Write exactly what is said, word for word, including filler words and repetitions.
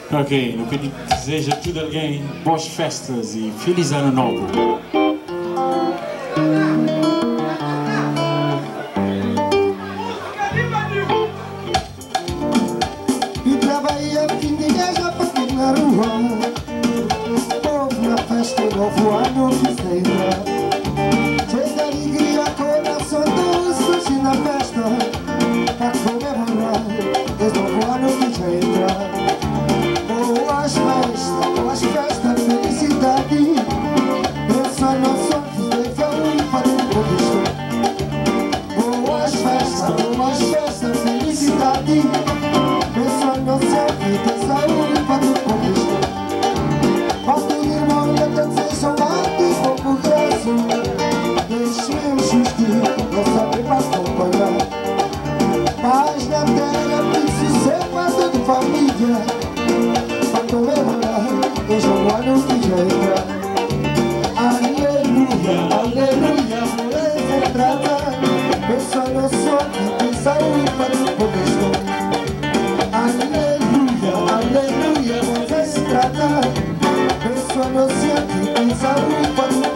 Ok, no que deseja tudo alguém, boas festas e feliz ano novo. E trabalhei a fim de gaja para ter na rua. Houve uma festa, novo ano, fizeira. Cheio de alegria, coração doce, na festa. Para comemorar, esse novo ano que já entra. Boas festas, boas festas, felicidade. Essa nossa vida é para o conquistar. Boas festas, boas festas, felicidade. Essa nossa vida é saúde para o conquistar. Para todo irmão que até sejam alto e pouco graço. Deixemos justir, não saber para acompanhar. Paz na terra, sossego para toda família. Comemorar, hoje é o ano que já entra. Aleluia, aleluia, mulher entrada. Pensa no sol que tem saúde para o começo. Aleluia, aleluia, mulher entrada. Pensa no céu que tem saúde para o